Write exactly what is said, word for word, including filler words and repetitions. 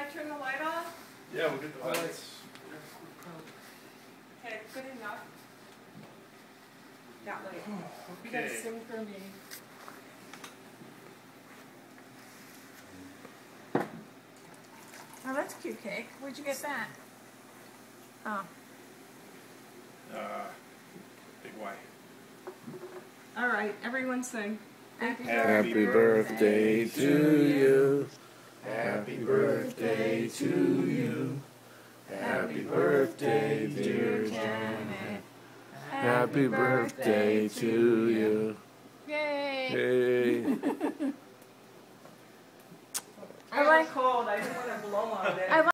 I turn the light off? Yeah, we'll get the lights. Okay, good enough. That way. You Okay. gotta sing for me. Oh, that's a cute cake. Where'd you get that? Oh. Uh, big Y. All right, everyone sing. Happy, Happy birthday to you. Happy birthday to you. Happy birthday, dear Janet. Happy birthday to you. Yay! Hey. I like cold. I didn't want to blow on it. I like